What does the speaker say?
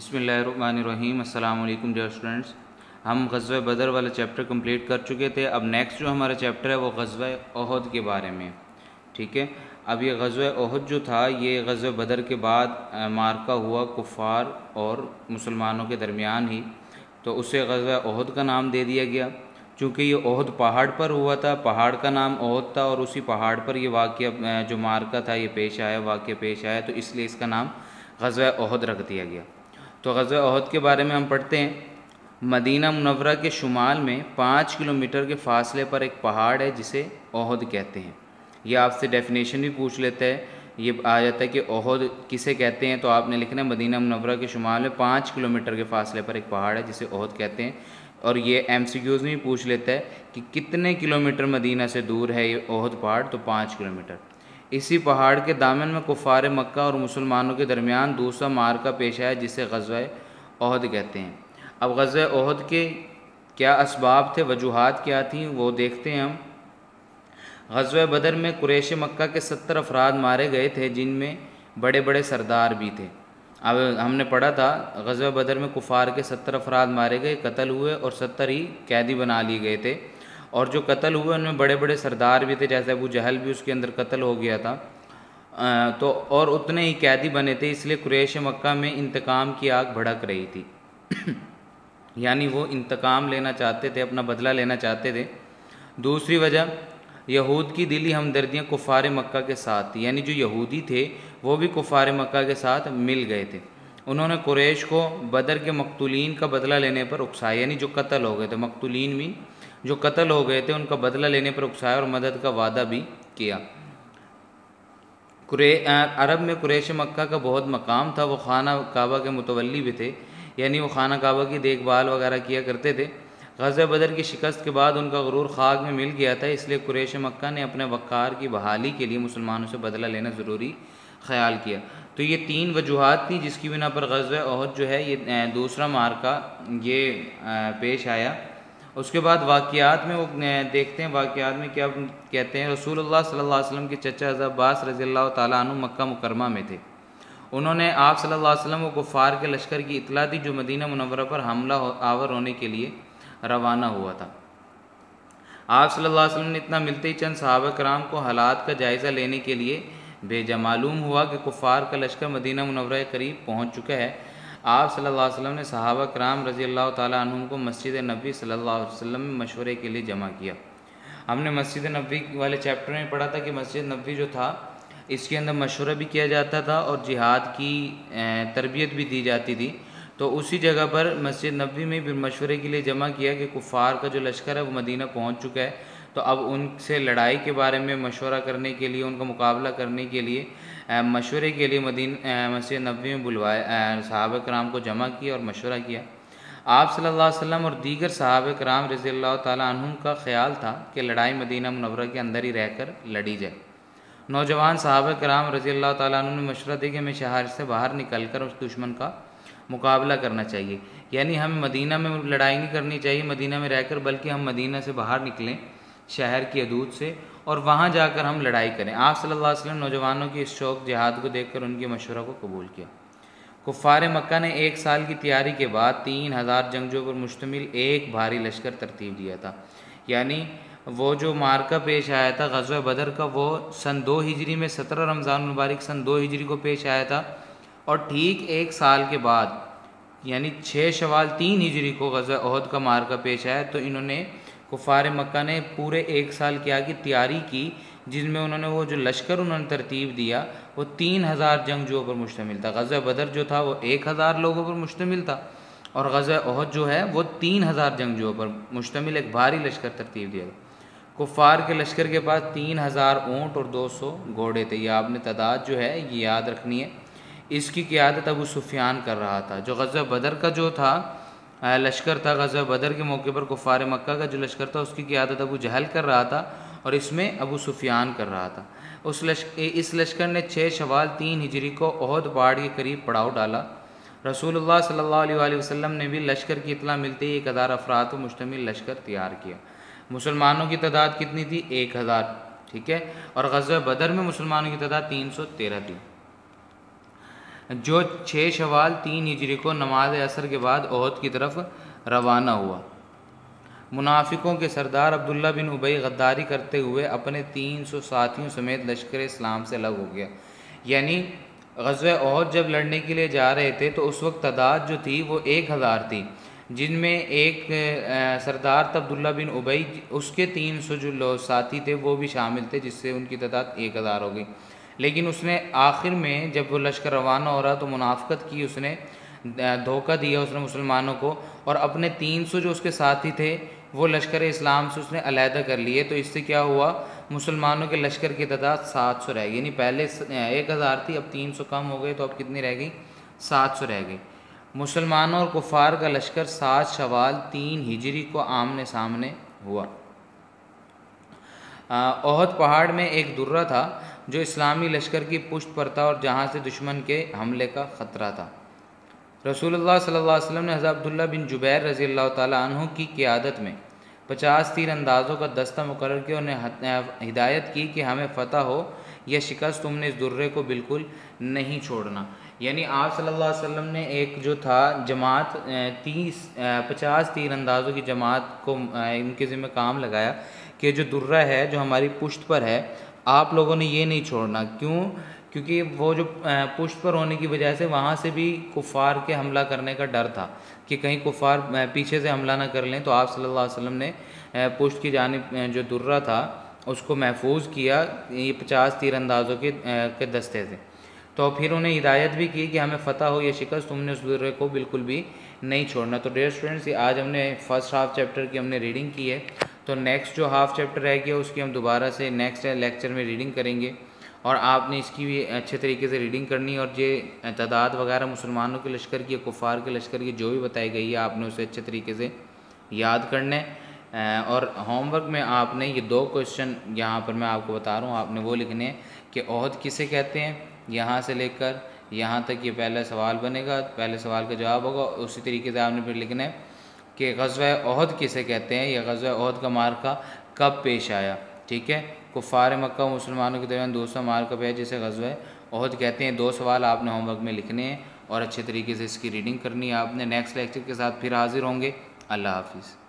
बिस्मिल्लाहिर्रहमानिर्रहीम। अस्सलाम वालेकुम डियर स्टूडेंट्स। हम ग़ज़वा बदर वाला चैप्टर कंप्लीट कर चुके थे। अब नेक्स्ट जो हमारा चैप्टर है वो ग़ज़वा ओहद के बारे में, ठीक है। अब ये ग़ज़वा ओहद जो था ये ग़ज़वा बदर के बाद मार्का हुआ कुफ़ार और मुसलमानों के दरमियान ही, तो उसे ग़ज़वा ओहद का नाम दे दिया गया। चूँकि ये ओहद पहाड़ पर हुआ था, पहाड़ का नाम ओहद था और उसी पहाड़ पर ये वाक़या जो मार्का था ये पेश आया, वाक़या पेश आया, तो इसलिए इसका नाम ग़ज़वा ओहद रख दिया गया। तो ग़ज़वा ओहद के बारे में हम पढ़ते हैं। मदीना मुनव्वरा के शुमाल में 5 किलोमीटर के फ़ासले पर एक पहाड़ है जिसे ओहद कहते हैं। यह आपसे डेफिनेशन भी पूछ लेता है, ये आ जाता है कि ओहद किसे कहते हैं, तो आपने लिखना है मदीना मुनव्वरा के शुमाल में 5 किलोमीटर के फ़ासले पर एक पहाड़ है जिसे ओहद कहते हैं। और ये MCQs में भी पूछ लेता है कि कितने किलोमीटर मदीना से दूर है ये ओहद पहाड़, तो 5 किलोमीटर। इसी पहाड़ के दामन में कुफ़ार मक्का और मुसलमानों के दरमियान दूसरा मार्का पेश आया जिसे ग़ज़वा ओहद कहते हैं। अब ग़ज़वा ओहद के क्या असबाब थे, वजूहात क्या थी, वो देखते हैं हम। ग़ज़वा बदर में कुरैश मक्का के 70 अफराद मारे गए थे जिनमें बड़े बड़े सरदार भी थे। अब हमने पढ़ा था ग़ज़वा बदर में कुफ़ार के 70 अफराद मारे गए, कत्ल हुए और 70 ही कैदी बना लिए गए थे। और जो कत्ल हुए उनमें बड़े बड़े सरदार भी थे, जैसे अबू जहल भी उसके अंदर कत्ल हो गया था। तो और उतने ही कैदी बने थे, इसलिए कुरैश मक्का में इंतकाम की आग भड़क रही थी। यानी वो इंतकाम लेना चाहते थे, अपना बदला लेना चाहते थे। दूसरी वजह यहूद की दिली हमदर्दियाँ कुफ़ार मक्का के साथ, यानी जो यहूदी थे वो भी कुफ़ार मक्का के साथ मिल गए थे। उन्होंने कुरैश को बदर के मकतूलीन का बदला लेने पर उकसाया, यानी जो कत्ल हो गए थे, मकतूलीन भी जो कत्ल हो गए थे उनका बदला लेने पर उकसाया और मदद का वादा भी किया। अरब में कुरैश मक्का का बहुत मकाम था, वो खाना काबा के मुतवल्ली भी थे, यानी वो खाना काबा की देखभाल वगैरह किया करते थे। ग़ज़वा बदर की शिकस्त के बाद उनका गुरूर खाक में मिल गया था, इसलिए कुरैश मक्का ने अपने वक़ार की बहाली के लिए मुसलमानों से बदला लेना ज़रूरी ख्याल किया। तो ये 3 वजूहात थी जिसकी बिना पर ग़ज़वा ओहद जो है ये दूसरा मार्का ये पेश आया। उसके बाद वाक़यात में वो देखते हैं, वाक़यात में क्या कहते हैं। रसूलुल्लाह सल्लल्लाहु अलैहि वसल्लम के चचा हज़रत अब्बास रज़ियल्लाहु ताला अन्हु मक्का मुकरमा में थे। उन्होंने आप सल्लल्लाहु अलैहि वसल्लम को कुफ़ार के लश्कर की इत्तला दी जो मदीना मुनव्वरा पर हमला आवर होने के लिए रवाना हुआ था। आप सल्लल्लाहु अलैहि वसल्लम ने इतना मिलते ही चंद सहाबा कराम को हालात का जायज़ा लेने के लिए भेजा। मालूम हुआ कि कुफ़ार का लश्कर मदीना मुनव्वरा के करीब पहुँच चुका है। आप सल्लल्लाहु अलैहि वसल्लम ने सहाबा कराम रज़ियल्लाहु ताला अन्हुम को मस्जिद नबी सल्लल्लाहु अलैहि वसल्लम में मशवरे के लिए जमा किया। हमने मस्जिद नबी वाले चैप्टर में पढ़ा था कि मस्जिद नबी जो था इसके अंदर मशवरा भी किया जाता था और जिहाद की तरबियत भी दी जाती थी। तो उसी जगह पर मस्जिद नबी में भी मशवरे के लिए जमा किया कि कुफ़ार का जो लश्कर है वो मदीना पहुंच चुका है, तो अब उनसे लड़ाई के बारे में मशवरा करने के लिए, उनका मुकाबला करने के लिए मशवरे के लिए मस्जिद नबी में बुलवाया, सहाबा कराम को जमा किया और मशवरा किया। आप सल्लल्लाहु अलैहि वसल्लम और दीगर सहाबा कराम रज़ियल्लाहु ताला अन्हुम का ख्याल था कि लड़ाई मदीना मुनव्वरा के अंदर ही रहकर लड़ी जाए। नौजवान सहाबा कराम रज़ियल्लाहु ताला अन्हुम ने मशवरा दिया कि हमें शहर से बाहर निकल कर उस दुश्मन का मुकाबला करना चाहिए, यानी हमें मदीना में लड़ाई नहीं करनी चाहिए मदीना में रहकर, बल्कि हम मदीना से बाहर निकलें शहर की हदूद से और वहाँ जाकर हम लड़ाई करें। आप सल्लल्लाहु अलैहि वसल्लम नौजवानों की इस शौक़ जिहाद को देखकर उनके मशवरा को कबूल किया। कुफ़ार मक्का ने 1 साल की तैयारी के बाद 3000 जंगजों पर मुश्तमिल एक भारी लश्कर तरतीब दिया था। यानी वो जो मार्का पेश आया था ग़ज़वा बदर का, वो सन 2 हिजरी में 17 रमज़ान मुबारक सन 2 हिजरी को पेश आया था। और ठीक 1 साल के बाद यानी 6 शवाल 3 हिजरी को ग़ज़वा ओहद का मार्का पेश आया। तो इन्होंने कुफ़ार मक्का ने पूरे 1 साल क्या की तैयारी की, जिनमें उन्होंने वो जो लश्कर उन्होंने तरतीब दिया वो 3000 जंगजुओं पर मुश्तमिल था। ग़ज़वा बदर जो था वो 1000 लोगों पर मुश्तमिल था और ग़ज़वा ओहद जो है वो 3000 जंगजुओं पर मुश्तमिल एक भारी लश्कर तरतीब दिया। कुफ़ार के लश्कर के पास 3000 ऊँट और 200 घोड़े थे। यह आपने तादाद जो है ये याद रखनी है। इसकी क़ियादत अबू सुफियान कर रहा था। जो ग़ज़वा बदर का जो था लश्कर था, ग़ज़वा बदर के मौके पर कुफ़ार मक्का का जो लश्कर था उसकी क़ियादत अबू जहल कर रहा था और इसमें अबू सुफियान कर रहा था। इस लश्कर ने 6 शवाल 3 हिजरी को ओहद पहाड़ के करीब पड़ाव डाला। रसूलुल्लाह सल्लल्लाहु अलैहि वसल्लम ने भी लश्कर की इत्तला मिलते ही 1000 अफराद पर मुश्तमिल लश्कर तैयार किया। मुसलमानों की तादाद कितनी थी? 1000, ठीक है। और ग़ज़वा बदर में मुसलमानों की तादाद 313 थी। जो 6 शवाल 3 हिजरी को नमाज असर के बाद ओहद की तरफ रवाना हुआ। मुनाफिकों के सरदार अब्दुल्ला बिन उबई गद्दारी करते हुए अपने 300 साथियों समेत लश्कर इस्लाम से अलग हो गया। यानी ग़ज़वा ओहद जब लड़ने के लिए जा रहे थे तो उस वक्त तादाद जो थी वो 1000 थी, जिनमें एक सरदार अब्दुल्ला बिन उबई, उसके 300 जो साथी थे वो भी शामिल थे, जिससे उनकी तादाद 1000 हो गई। लेकिन उसने आखिर में जब वो लश्कर रवाना हो रहा तो मुनाफ़िक़त की, उसने धोखा दिया उसने मुसलमानों को, और अपने 300 जो उसके साथी थे वो लश्कर इस्लाम से उसने अलहदा कर लिए। तो इससे क्या हुआ, मुसलमानों के लश्कर की तादाद 700 रह गई। यानी पहले 1000 थी, अब 300 कम हो गए, तो अब कितनी रह गई, 700 रह गई। मुसलमानों और कुफ़ार का लश्कर 7 शवाल 3 हिजरी को आमने सामने हुआ। ओहद पहाड़ में एक दुर्रा था जो इस्लामी लश्कर की पुष्ट पर था और जहाँ से दुश्मन के हमले का ख़तरा था। रसूलुल्लाह सल्लल्लाहु अलैहि वसल्लम ने हज़रत अब्दुल्ला बिन जुबैर रज़ी अल्लाह ताला अन्हु की क़ियादत में 50 तीरंदाज़ों का दस्ता मुकर्रर किया। उन्हें हिदायत की कि हमें फ़तह हो या शिकस्त, तुमने इस दुर्रे को बिल्कुल नहीं छोड़ना। यानी आप सल्लल्लाहु अलैहि वसल्लम ने एक जो था जमात 50 तीरंदाज़ों की जमात को इनके ज़िम्मे काम लगाया कि जो दुर्रा है जो हमारी पुश्त पर है, आप लोगों ने ये नहीं छोड़ना। क्यों? क्योंकि वो जो पुश्त पर होने की वजह से वहाँ से भी कुफ़ार के हमला करने का डर था कि कहीं कुफ़ार पीछे से हमला ना कर लें। तो आप सल्लल्लाहु अलैहि वसल्लम ने पुश्त की जानिब जो दुर्रा था उसको महफूज किया ये 50 तीरंदाज़ों के दस्ते से। तो फिर उन्हें हिदायत भी की कि हमें फ़तह हो या शिकस्त, तुमने उस दुर्रे को बिल्कुल भी नहीं छोड़ना। तो डियर स्टूडेंट्स, आज हमने फर्स्ट हाफ चैप्टर की हमने रीडिंग की है। तो नेक्स्ट जो हाफ चैप्टर रह गया उसकी हम दोबारा से नेक्स्ट लेक्चर में रीडिंग करेंगे, और आपने इसकी भी अच्छे तरीके से रीडिंग करनी है। और ये तादाद वगैरह मुसलमानों के लश्कर की, कुफ़ार के लश्कर की जो भी बताई गई है आपने उसे अच्छे तरीके से याद करना है। और होमवर्क में आपने ये 2 क्वेश्चन यहाँ पर मैं आपको बता रहा हूँ, आपने वो लिखने हैं कि ओहद किसे कहते हैं, यहाँ से लेकर यहाँ तक ये पहला सवाल बनेगा, पहले सवाल का जवाब होगा। उसी तरीके से आपने फिर लिखना है कि ग़ज़वा ओहद किसे कहते हैं या ग़ज़वा ओहद का मार्का कब पेश आया। ठीक है, कुफ़ार मक्का मुसलमानों के दरमियान दूसरा मार्का है जिसे ग़ज़वा ओहद कहते हैं। 2 सवाल आपने होमवर्क में लिखने हैं और अच्छे तरीके से इसकी रीडिंग करनी है आपने। नेक्स्ट लेक्चर के साथ फिर हाज़िर होंगे। अल्लाह हाफ़िज़।